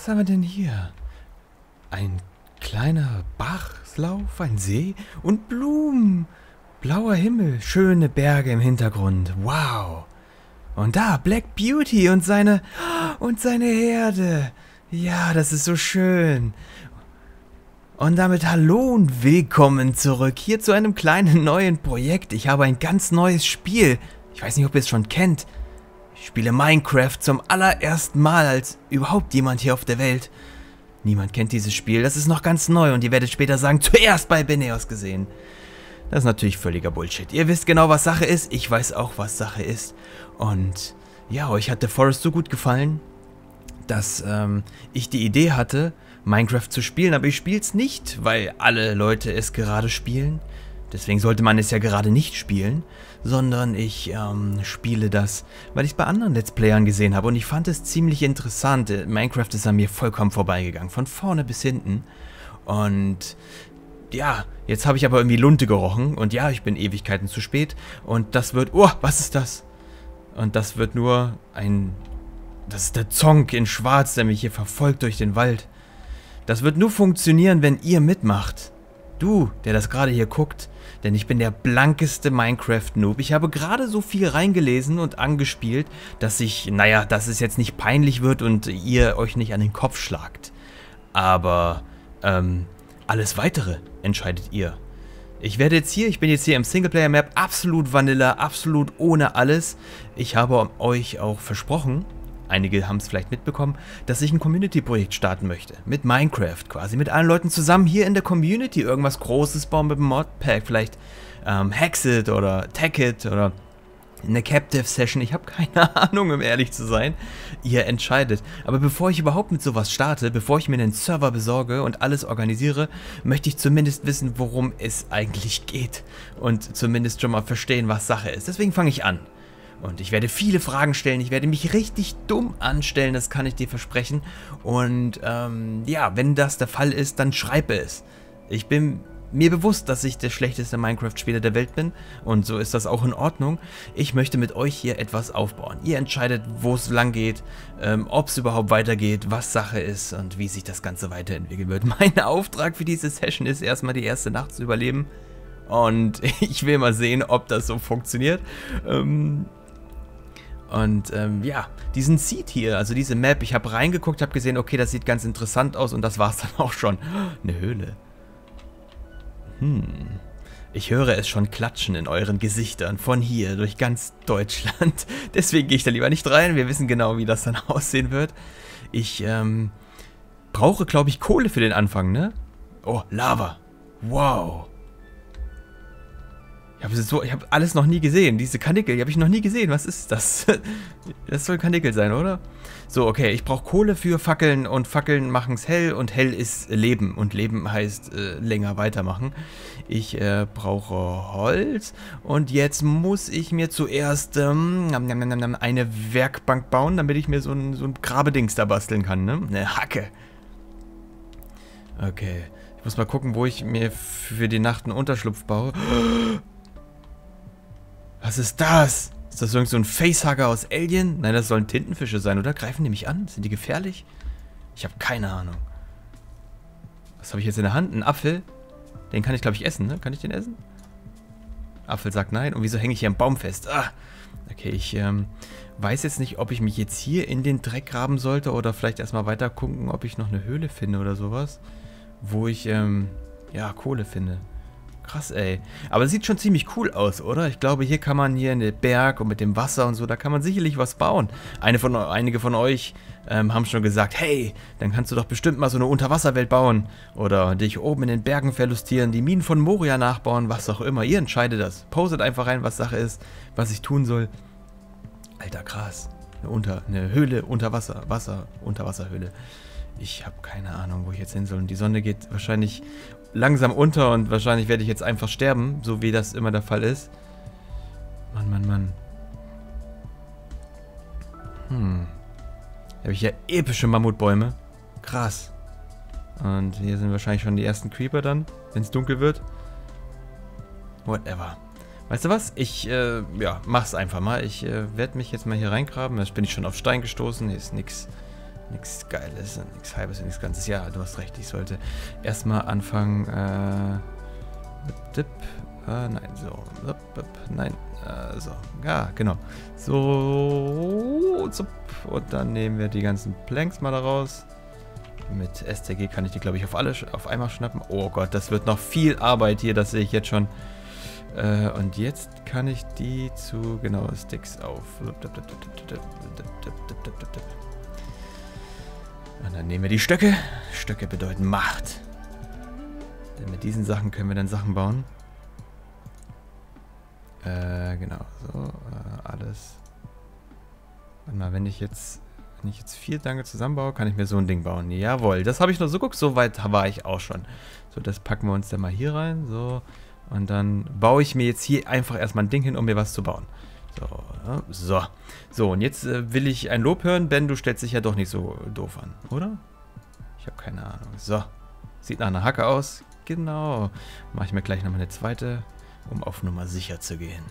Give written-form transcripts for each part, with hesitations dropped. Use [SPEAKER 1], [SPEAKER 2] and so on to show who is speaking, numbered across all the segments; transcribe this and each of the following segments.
[SPEAKER 1] Was haben wir denn hier? Ein kleiner Bachlauf, ein See und Blumen. Blauer Himmel, schöne Berge im Hintergrund. Wow. Und da, Black Beauty und seine Herde. Ja, das ist so schön. Und damit hallo und willkommen zurück hier zu einem kleinen neuen Projekt. Ich habe ein ganz neues Spiel. Ich weiß nicht, ob ihr es schon kennt. Ich spiele Minecraft zum allerersten Mal als überhaupt jemand hier auf der Welt. Niemand kennt dieses Spiel, das ist noch ganz neu und ihr werdet später sagen, zuerst bei Beneos gesehen. Das ist natürlich völliger Bullshit. Ihr wisst genau, was Sache ist, ich weiß auch, was Sache ist. Und ja, euch hat The Forest so gut gefallen, dass ich die Idee hatte, Minecraft zu spielen, aber ich spiele es nicht, weil alle Leute es gerade spielen. Deswegen sollte man es ja gerade nicht spielen, sondern ich spiele das, weil ich es bei anderen Let's Playern gesehen habe und ich fand es ziemlich interessant. Minecraft ist an mir vollkommen vorbeigegangen, von vorne bis hinten. Und ja, jetzt habe ich aber irgendwie Lunte gerochen und ja, ich bin Ewigkeiten zu spät und das wird, oh, was ist das? Und das wird nur das ist der Zonk in Schwarz, der mich hier verfolgt durch den Wald. Das wird nur funktionieren, wenn ihr mitmacht. Du, der das gerade hier guckt, denn ich bin der blankeste Minecraft-Noob. Ich habe gerade so viel reingelesen und angespielt, dass dass es jetzt nicht peinlich wird und ihr euch nicht an den Kopf schlagt. Aber, alles Weitere entscheidet ihr. Ich bin jetzt hier im Singleplayer-Map, absolut Vanilla, absolut ohne alles. Ich habe euch auch versprochen, einige haben es vielleicht mitbekommen, dass ich ein Community-Projekt starten möchte. Mit Minecraft quasi, mit allen Leuten zusammen hier in der Community irgendwas Großes bauen mit dem Modpack. Vielleicht Hexit oder Techit oder eine Captive Session. Ich habe keine Ahnung, um ehrlich zu sein. Ihr entscheidet. Aber bevor ich überhaupt mit sowas starte, bevor ich mir einen Server besorge und alles organisiere, möchte ich zumindest wissen, worum es eigentlich geht. Und zumindest schon mal verstehen, was Sache ist. Deswegen fange ich an. Und ich werde viele Fragen stellen, ich werde mich richtig dumm anstellen, das kann ich dir versprechen. Und ja, wenn das der Fall ist, dann schreibe es. Ich bin mir bewusst, dass ich der schlechteste Minecraft-Spieler der Welt bin und so ist das auch in Ordnung. Ich möchte mit euch hier etwas aufbauen. Ihr entscheidet, wo es lang geht, ob es überhaupt weitergeht, was Sache ist und wie sich das Ganze weiterentwickeln wird. Mein Auftrag für diese Session ist erstmal die erste Nacht zu überleben und ich will mal sehen, ob das so funktioniert. Ja, diesen Seed hier, also diese Map, ich habe reingeguckt, habe gesehen, okay, das sieht ganz interessant aus und das war es dann auch schon. Eine Höhle. Ich höre es schon klatschen in euren Gesichtern, von hier, durch ganz Deutschland. Deswegen gehe ich da lieber nicht rein, wir wissen genau, wie das dann aussehen wird. Ich, brauche, glaube ich, Kohle für den Anfang, ne? Oh, Lava. Wow. Ich habe alles noch nie gesehen. Diese Karnickel, die habe ich noch nie gesehen. Was ist das? Das soll Karnickel sein, oder? So, okay, ich brauche Kohle für Fackeln und Fackeln machen es hell und hell ist Leben. Und Leben heißt länger weitermachen. Ich brauche Holz und jetzt muss ich mir zuerst eine Werkbank bauen, damit ich mir so ein Grabedings da basteln kann, ne? Eine Hacke. Okay, ich muss mal gucken, wo ich mir für die Nacht einen Unterschlupf baue. Was ist das? Ist das irgend so ein Facehugger aus Alien? Nein, das sollen Tintenfische sein, oder? Greifen die mich an? Sind die gefährlich? Ich habe keine Ahnung. Was habe ich jetzt in der Hand? Ein Apfel? Den kann ich, glaube ich, essen, ne? Kann ich den essen? Apfel sagt nein. Und wieso hänge ich hier am Baum fest? Ah! Okay, ich weiß jetzt nicht, ob ich mich jetzt hier in den Dreck graben sollte oder vielleicht erstmal weiter gucken, ob ich noch eine Höhle finde oder sowas. Wo ich, ja, Kohle finde. Krass, ey. Aber es sieht schon ziemlich cool aus, oder? Ich glaube, hier kann man hier in den Berg und mit dem Wasser und so, da kann man sicherlich was bauen. Einige von euch haben schon gesagt, hey, dann kannst du doch bestimmt mal so eine Unterwasserwelt bauen. Oder dich oben in den Bergen verlustieren, die Minen von Moria nachbauen, was auch immer. Ihr entscheidet das. Postet einfach rein, was Sache ist, was ich tun soll. Alter, krass. Eine Höhle unter Wasser. Unterwasserhöhle. Ich habe keine Ahnung, wo ich jetzt hin soll. Und die Sonne geht wahrscheinlich langsam unter und wahrscheinlich werde ich jetzt einfach sterben, so wie das immer der Fall ist. Mann. Da habe ich ja epische Mammutbäume. Krass. Und hier sind wahrscheinlich schon die ersten Creeper dann, wenn es dunkel wird. Whatever. Weißt du was? Ich, mach's einfach mal. Ich werde mich jetzt mal hier reingraben. Jetzt bin ich schon auf Stein gestoßen. Hier ist nichts Nichts Geiles und nichts Halbes und nichts Ganzes. Ja, du hast recht. Ich sollte erstmal anfangen. Nein, so. Nein, so. Ja, genau. So. Und dann nehmen wir die ganzen Planks mal da raus. Mit STG kann ich die, glaube ich, auf einmal schnappen. Oh Gott, das wird noch viel Arbeit hier. Das sehe ich jetzt schon. Und jetzt kann ich die zu, genau, Sticks auf. Und dann nehmen wir die Stöcke. Stöcke bedeuten Macht. Denn mit diesen Sachen können wir dann Sachen bauen. Genau, so, alles. Warte mal, wenn ich jetzt 4 Dange zusammenbaue, kann ich mir so ein Ding bauen. Jawohl, das habe ich noch so, guck, so weit war ich auch schon. So, das packen wir uns dann mal hier rein, so. Und dann baue ich mir jetzt hier einfach erstmal ein Ding hin, um mir was zu bauen. So, ja, so. So, und jetzt will ich ein Lob hören. Ben, du stellst dich ja doch nicht so doof an, oder? Ich habe keine Ahnung. So, sieht nach einer Hacke aus. Genau. Mache ich mir gleich nochmal eine zweite, um auf Nummer sicher zu gehen.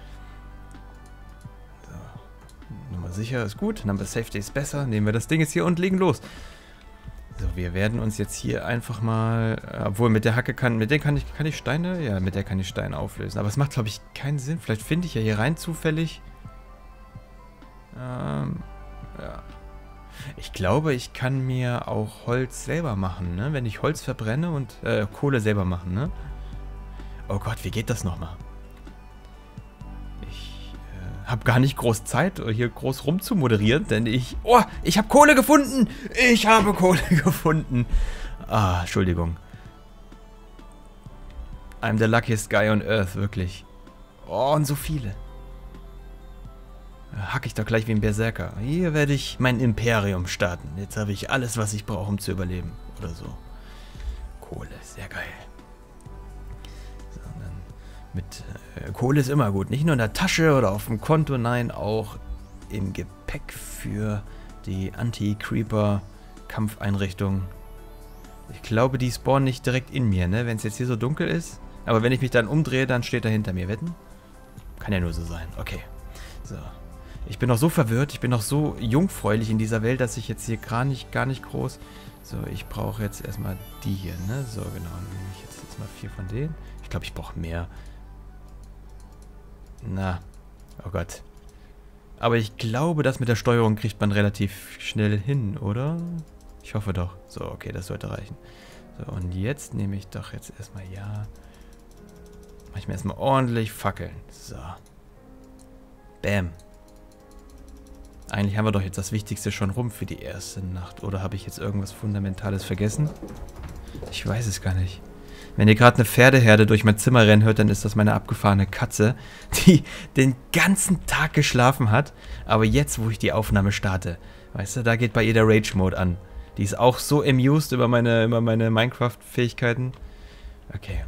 [SPEAKER 1] So, Nummer sicher ist gut. Number Safety ist besser. Nehmen wir das Ding jetzt hier und legen los. So, wir werden uns jetzt hier einfach mal, obwohl mit der Hacke kann ich Steine, ja, mit der kann ich Steine auflösen. Aber es macht, glaube ich, keinen Sinn. Vielleicht finde ich ja hier rein zufällig. Ja. Ich glaube, ich kann mir auch Holz selber machen, ne? Wenn ich Holz verbrenne und Kohle selber machen, ne? Oh Gott, wie geht das nochmal? Habe gar nicht groß Zeit, hier groß rumzumoderieren, denn ich... Oh, ich habe Kohle gefunden! Ich habe Kohle gefunden! Ah, Entschuldigung. I'm the luckiest guy on earth, wirklich. Oh, und so viele. Hack ich doch gleich wie ein Berserker. Hier werde ich mein Imperium starten. Jetzt habe ich alles, was ich brauche, um zu überleben. Oder so. Kohle, sehr geil. Mit Kohle ist immer gut. Nicht nur in der Tasche oder auf dem Konto, nein, auch im Gepäck für die Anti-Creeper-Kampfeinrichtung. Ich glaube, die spawnen nicht direkt in mir, ne? Wenn es jetzt hier so dunkel ist. Aber wenn ich mich dann umdrehe, dann steht er hinter mir. Wetten? Kann ja nur so sein. Okay. So. Ich bin noch so verwirrt, ich bin noch so jungfräulich in dieser Welt, dass ich jetzt hier gar nicht groß... So, ich brauche jetzt erstmal die hier, ne? So, genau. Dann nehme ich jetzt mal 4 von denen. Ich glaube, ich brauche mehr. Na, oh Gott. Aber ich glaube, das mit der Steuerung kriegt man relativ schnell hin, oder? Ich hoffe doch. So, okay, das sollte reichen. So, und jetzt nehme ich doch jetzt erstmal, ja. Mache ich mir erstmal ordentlich Fackeln. So. Bam. Eigentlich haben wir doch jetzt das Wichtigste schon rum für die erste Nacht. Oder habe ich jetzt irgendwas Fundamentales vergessen? Ich weiß es gar nicht. Wenn ihr gerade eine Pferdeherde durch mein Zimmer rennen hört, dann ist das meine abgefahrene Katze, die den ganzen Tag geschlafen hat. Aber jetzt, wo ich die Aufnahme starte, weißt du, da geht bei ihr der Rage-Mode an. Die ist auch so amused über meine Minecraft-Fähigkeiten. Okay.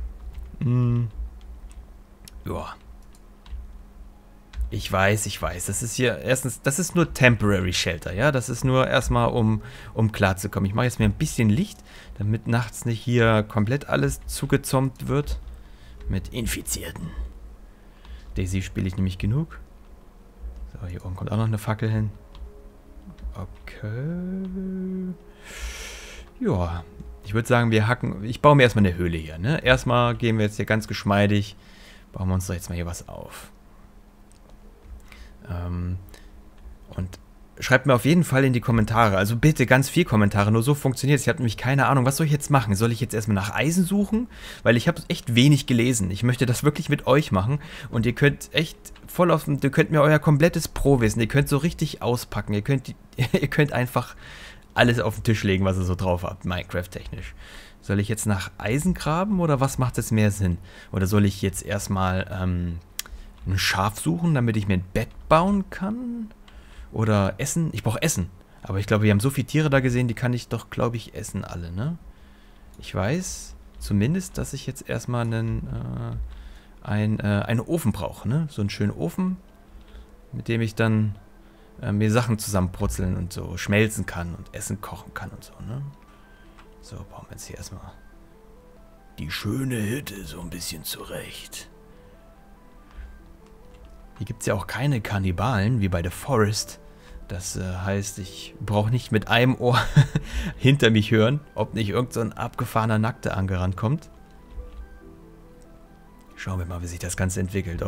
[SPEAKER 1] Ja. Ich weiß. Das ist hier erstens, das ist nur Temporary Shelter, ja. Das ist nur erstmal, um klarzukommen. Ich mache jetzt mir ein bisschen Licht, damit nachts nicht hier komplett alles zugezombt wird. Mit Infizierten. Daisy spiele ich nämlich genug. So, hier oben kommt auch noch eine Fackel hin. Okay. Ja. Ich würde sagen, ich baue mir erstmal eine Höhle hier, ne? Erstmal gehen wir jetzt hier ganz geschmeidig. Bauen wir uns doch jetzt mal hier was auf. Und schreibt mir auf jeden Fall in die Kommentare, also bitte ganz viel Kommentare, nur so funktioniert es. Ich habe nämlich keine Ahnung, was soll ich jetzt machen? Soll ich jetzt erstmal nach Eisen suchen? Weil ich habe echt wenig gelesen. Ich möchte das wirklich mit euch machen und ihr könnt echt ihr könnt mir euer komplettes Pro-Wissen, ihr könnt so richtig auspacken, ihr könnt einfach alles auf den Tisch legen, was ihr so drauf habt, Minecraft-technisch. Soll ich jetzt nach Eisen graben oder was macht es mehr Sinn? Oder soll ich jetzt erstmal ein Schaf suchen, damit ich mir ein Bett bauen kann? Oder Essen? Ich brauche Essen. Aber ich glaube, wir haben so viele Tiere da gesehen, die kann ich doch, glaube ich, essen alle, ne? Ich weiß zumindest, dass ich jetzt erstmal einen Ofen brauche, ne? So einen schönen Ofen, mit dem ich dann mir Sachen zusammenbrutzeln und so schmelzen kann und Essen kochen kann und so, ne? So, bauen wir jetzt hier erstmal die schöne Hütte so ein bisschen zurecht. Hier gibt es ja auch keine Kannibalen, wie bei The Forest. Das heißt, ich brauche nicht mit einem Ohr hinter mich hören, ob nicht irgend so ein abgefahrener Nackter angerannt kommt. Schauen wir mal, wie sich das Ganze entwickelt.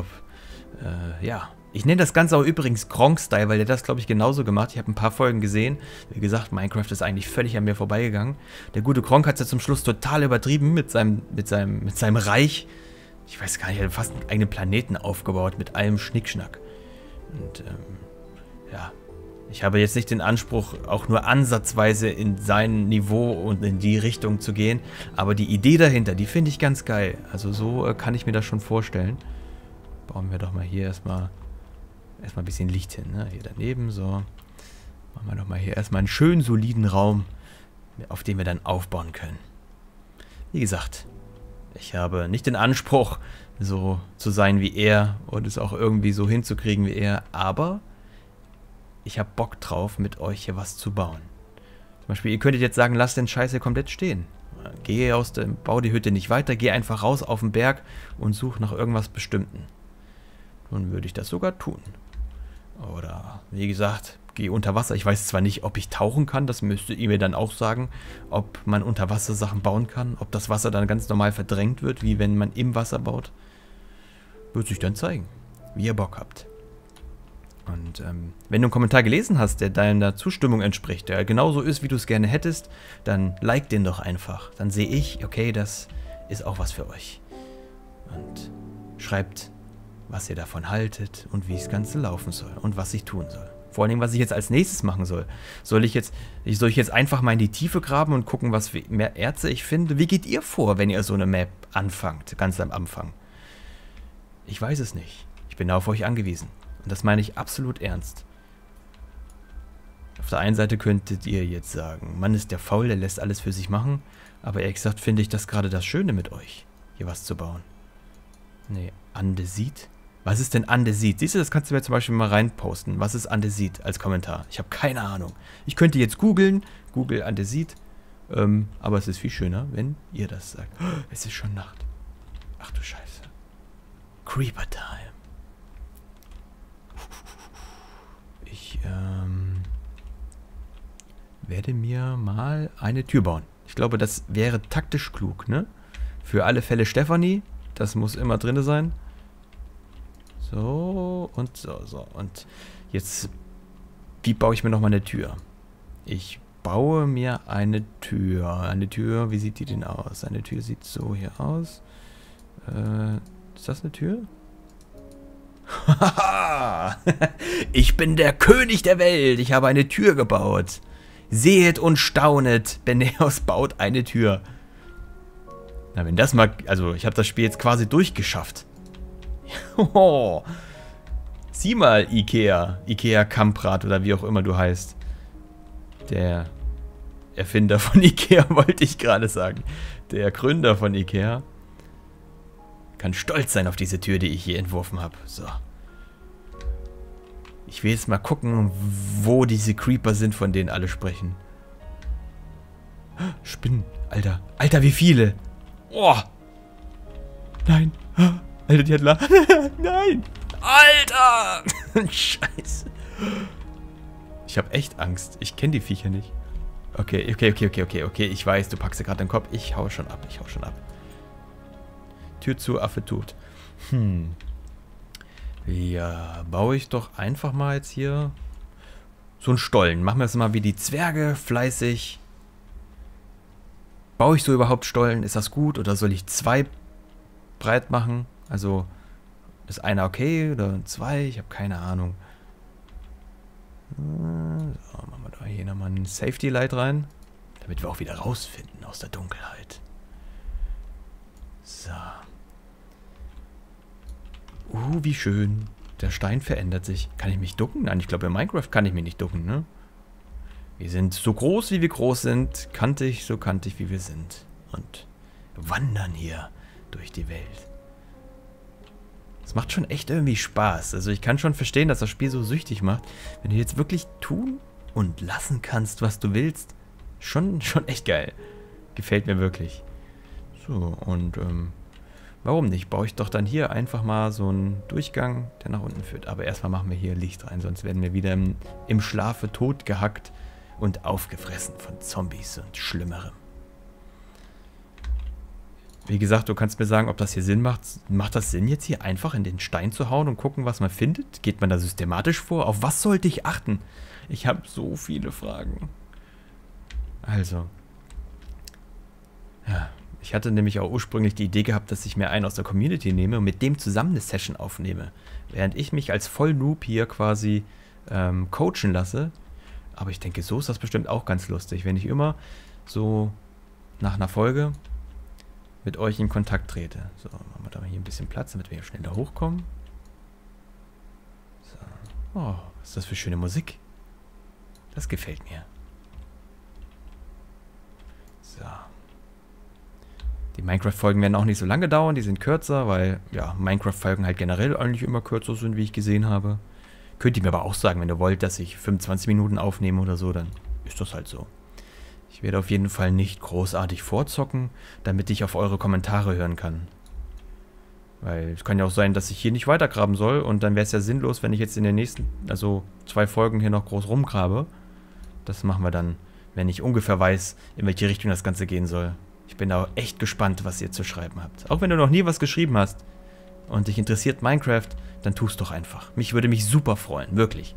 [SPEAKER 1] Ja. Ich nenne das Ganze auch übrigens Gronk-Style, weil der das, glaube ich, genauso gemacht. Ich habe ein paar Folgen gesehen. Wie gesagt, Minecraft ist eigentlich völlig an mir vorbeigegangen. Der gute Gronk hat es ja zum Schluss total übertrieben mit seinem Reich. Ich weiß gar nicht, er hat fast einen eigenen Planeten aufgebaut mit allem Schnickschnack. Und, ja. Ich habe jetzt nicht den Anspruch, auch nur ansatzweise in sein Niveau und in die Richtung zu gehen. Aber die Idee dahinter, die finde ich ganz geil. Also so kann ich mir das schon vorstellen. Bauen wir doch mal hier erstmal ein bisschen Licht hin, ne? Hier daneben, so. Machen wir doch mal hier erstmal einen schönen, soliden Raum, auf dem wir dann aufbauen können. Wie gesagt, ich habe nicht den Anspruch, so zu sein wie er und es auch irgendwie so hinzukriegen wie er, aber ich habe Bock drauf, mit euch hier was zu bauen. Zum Beispiel, ihr könntet jetzt sagen, lasst den Scheiß hier komplett stehen. Bau die Hütte nicht weiter, geh einfach raus auf den Berg und such nach irgendwas Bestimmten. Dann würde ich das sogar tun. Oder, wie gesagt, geh unter Wasser. Ich weiß zwar nicht, ob ich tauchen kann, das müsstet ihr mir dann auch sagen, ob man unter Wasser Sachen bauen kann, ob das Wasser dann ganz normal verdrängt wird, wie wenn man im Wasser baut. Wird sich dann zeigen, wie ihr Bock habt. Und wenn du einen Kommentar gelesen hast, der deiner Zustimmung entspricht, der genauso ist, wie du es gerne hättest, dann like den doch einfach. Dann sehe ich, okay, das ist auch was für euch. Und schreibt, was ihr davon haltet und wie das Ganze laufen soll und was ich tun soll. Vor allem, was ich jetzt als nächstes machen soll. Soll ich jetzt einfach mal in die Tiefe graben und gucken, was für mehr Erze ich finde? Wie geht ihr vor, wenn ihr so eine Map anfangt, ganz am Anfang? Ich weiß es nicht. Ich bin auf euch angewiesen. Und das meine ich absolut ernst. Auf der einen Seite könntet ihr jetzt sagen, Mann ist der faul, der lässt alles für sich machen. Aber ehrlich gesagt finde ich das gerade das Schöne mit euch, hier was zu bauen. Nee, Andesit? Was ist denn Andesit? Siehst du, das kannst du mir zum Beispiel mal reinposten. Was ist Andesit als Kommentar? Ich habe keine Ahnung. Ich könnte jetzt googeln, Google Andesit. Aber es ist viel schöner, wenn ihr das sagt. Oh, es ist schon Nacht. Ach du Scheiße. Creeper Time. Ich werde mir mal eine Tür bauen. Ich glaube, das wäre taktisch klug, ne? Für alle Fälle Stefanie. Das muss immer drin sein. So und so, so. Und jetzt, wie baue ich mir nochmal eine Tür? Ich baue mir eine Tür. Eine Tür, wie sieht die denn aus? Eine Tür sieht so hier aus. Ist das eine Tür? Ich bin der König der Welt. Ich habe eine Tür gebaut. Sehet und staunet. Benäos baut eine Tür. Na, wenn das mal... Also, ich habe das Spiel jetzt quasi durchgeschafft. Oh. Sieh mal, Ikea. Ikea Kamprad oder wie auch immer du heißt. Der Erfinder von Ikea, wollte ich gerade sagen. Der Gründer von Ikea. Kann stolz sein auf diese Tür, die ich hier entworfen habe. So. Ich will jetzt mal gucken, wo diese Creeper sind, von denen alle sprechen. Spinnen. Alter. Alter, wie viele. Oh. Nein. Alter, die hat Nein. Alter. Scheiße. Ich habe echt Angst. Ich kenne die Viecher nicht. Okay. Ich weiß, du packst dir gerade den Kopf. Ich hau schon ab. Tür zu, Affe tot. Ja, baue ich doch einfach mal jetzt hier so einen Stollen. Machen wir es mal wie die Zwerge, fleißig. Baue ich so überhaupt Stollen? Ist das gut? Oder soll ich 2 breit machen? Also, ist einer okay oder 2? Ich habe keine Ahnung. So, machen wir da hier nochmal ein Safety Light rein. Damit wir auch wieder rausfinden aus der Dunkelheit. So. Wie schön. Der Stein verändert sich. Kann ich mich ducken? Nein, ich glaube, in Minecraft kann ich mich nicht ducken, ne? Wir sind so groß, wie wir groß sind. Kantig, so kantig, wie wir sind. Und wandern hier durch die Welt. Es macht schon echt irgendwie Spaß. Also ich kann schon verstehen, dass das Spiel so süchtig macht. Wenn du jetzt wirklich tun und lassen kannst, was du willst. Schon echt geil. Gefällt mir wirklich. So, und warum nicht? Baue ich doch dann hier einfach mal so einen Durchgang, der nach unten führt. Aber erstmal machen wir hier Licht rein, sonst werden wir wieder im Schlafe totgehackt und aufgefressen von Zombies und Schlimmerem. Wie gesagt, du kannst mir sagen, ob das hier Sinn macht. Macht das Sinn, jetzt hier einfach in den Stein zu hauen und gucken, was man findet? Geht man da systematisch vor? Auf was sollte ich achten? Ich habe so viele Fragen. Also. Ja, ich hatte nämlich auch ursprünglich die Idee gehabt, dass ich mir einen aus der Community nehme und mit dem zusammen eine Session aufnehme. Während ich mich als Vollnoob hier quasi coachen lasse. Aber ich denke, so ist das bestimmt auch ganz lustig, wenn ich immer so nach einer Folge mit euch in Kontakt trete. So, machen wir da mal hier ein bisschen Platz, damit wir hier schneller hochkommen. So. Oh, was ist das für schöne Musik? Das gefällt mir. So. Die Minecraft-Folgen werden auch nicht so lange dauern, die sind kürzer, weil, ja, Minecraft-Folgen halt generell eigentlich immer kürzer sind, wie ich gesehen habe. Könnt ihr mir aber auch sagen, wenn ihr wollt, dass ich 25 Minuten aufnehme oder so, dann ist das halt so. Ich werde auf jeden Fall nicht großartig vorzocken, damit ich auf eure Kommentare hören kann. Weil es kann ja auch sein, dass ich hier nicht weitergraben soll und dann wäre es ja sinnlos, wenn ich jetzt in den nächsten, also 2 Folgen hier noch groß rumgrabe. Das machen wir dann, wenn ich ungefähr weiß, in welche Richtung das Ganze gehen soll. Ich bin da echt gespannt, was ihr zu schreiben habt. Auch wenn du noch nie was geschrieben hast und dich interessiert Minecraft, dann tu es doch einfach. Würde mich super freuen, wirklich.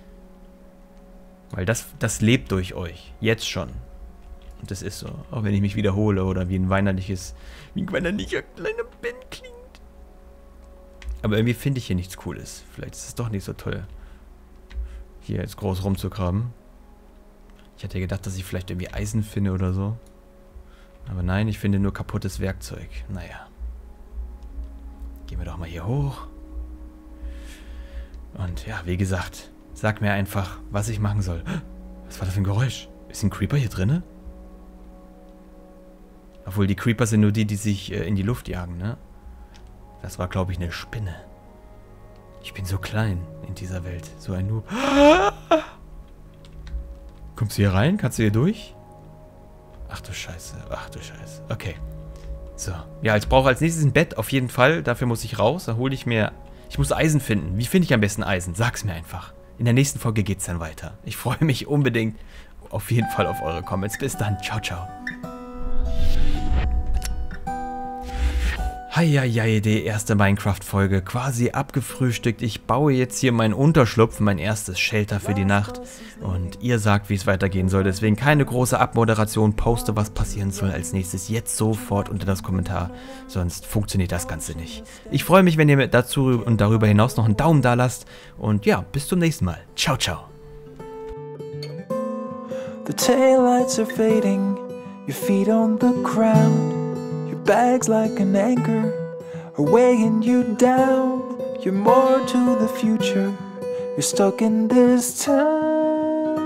[SPEAKER 1] Weil das lebt durch euch, jetzt schon. Und das ist so, auch wenn ich mich wiederhole oder wie ein weinerlicher kleiner Ben klingt. Aber irgendwie finde ich hier nichts Cooles. Vielleicht ist es doch nicht so toll, hier jetzt groß rumzugraben. Ich hatte gedacht, dass ich vielleicht irgendwie Eisen finde oder so. Aber nein, ich finde nur kaputtes Werkzeug. Naja. Gehen wir doch mal hier hoch. Und ja, wie gesagt, sag mir einfach, was ich machen soll. Was war das für ein Geräusch? Ist ein Creeper hier drinne? Obwohl, die Creeper sind nur die sich in die Luft jagen, ne? Das war, glaube ich, eine Spinne. Ich bin so klein in dieser Welt. So ein Noob. Kommst du hier rein? Kannst du hier durch? Ach du Scheiße. Ach du Scheiße. Okay. So. Ja, ich brauche als nächstes ein Bett auf jeden Fall. Dafür muss ich raus. Da hole ich mir... Ich muss Eisen finden. Wie finde ich am besten Eisen? Sag's mir einfach. In der nächsten Folge geht's dann weiter. Ich freue mich unbedingt auf jeden Fall auf eure Comments. Bis dann. Ciao, ciao. Heieiei, die erste Minecraft-Folge quasi abgefrühstückt. Ich baue jetzt hier meinen Unterschlupf, mein erstes Shelter für die Nacht. Und ihr sagt, wie es weitergehen soll. Deswegen keine große Abmoderation. Poste, was passieren soll als nächstes. Jetzt sofort unter das Kommentar. Sonst funktioniert das Ganze nicht. Ich freue mich, wenn ihr dazu und darüber hinaus noch einen Daumen da lasst. Und ja, bis zum nächsten Mal. Ciao, ciao.
[SPEAKER 2] The taillights are fading, your feet on the ground. Bags like an anchor are weighing you down. You're more to the future. You're stuck in this town.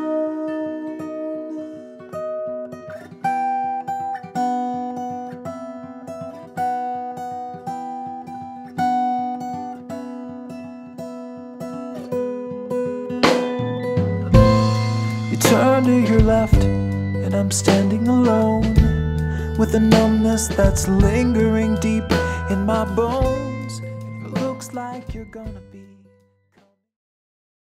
[SPEAKER 2] You turn to your left, and I'm standing alone. With a numbness that's lingering deep in my bones. It looks like you're gonna be